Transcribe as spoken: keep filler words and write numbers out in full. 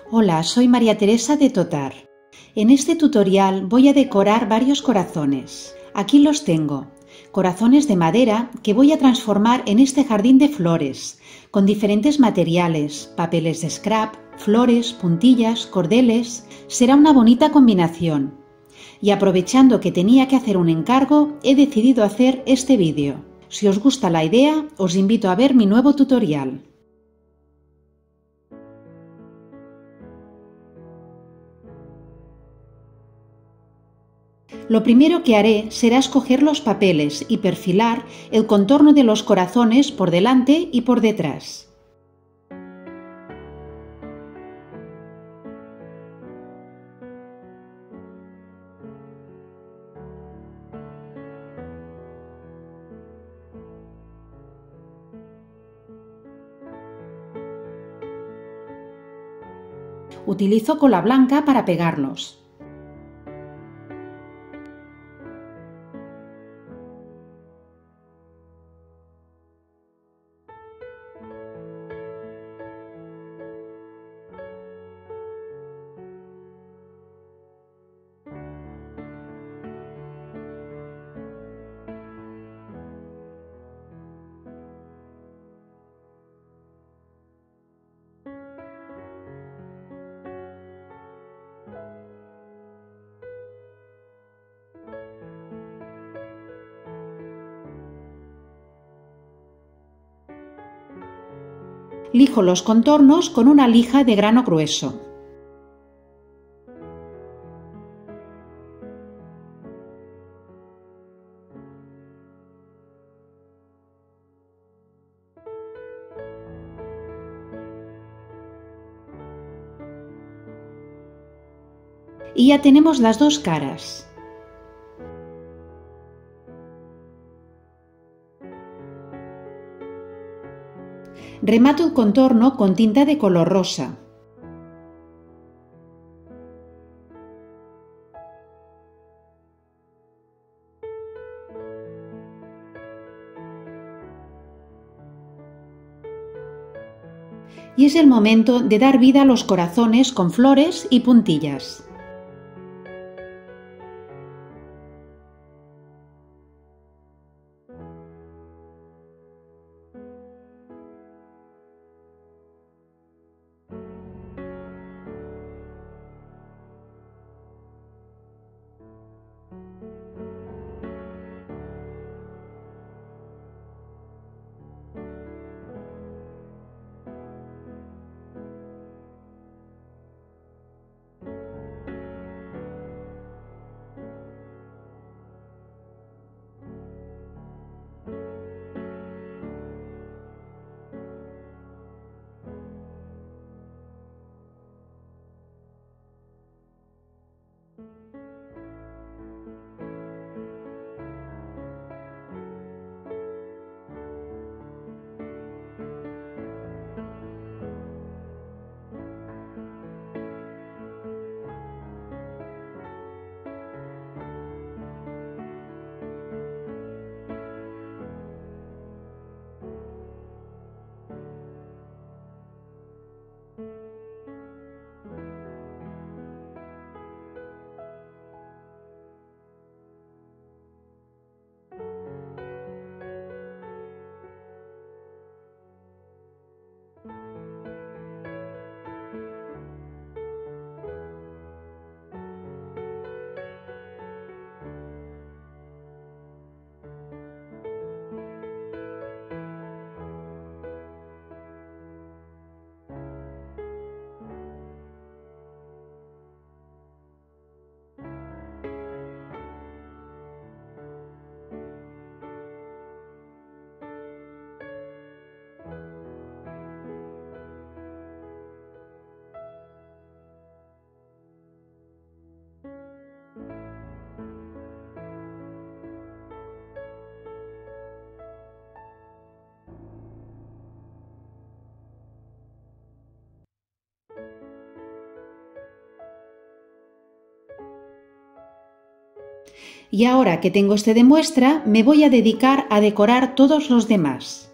Hola, soy María Teresa de Totar. En este tutorial voy a decorar varios corazones. Aquí los tengo. Corazones de madera que voy a transformar en este jardín de flores, con diferentes materiales, papeles de scrap, flores, puntillas, cordeles. Será una bonita combinación. Y aprovechando que tenía que hacer un encargo, he decidido hacer este vídeo. Si os gusta la idea, os invito a ver mi nuevo tutorial. Lo primero que haré será escoger los papeles y perfilar el contorno de los corazones por delante y por detrás. Utilizo cola blanca para pegarlos. Lijo los contornos con una lija de grano grueso. Y ya tenemos las dos caras. Remato el contorno con tinta de color rosa. Y es el momento de dar vida a los corazones con flores y puntillas. Y ahora que tengo este de muestra, me voy a dedicar a decorar todos los demás.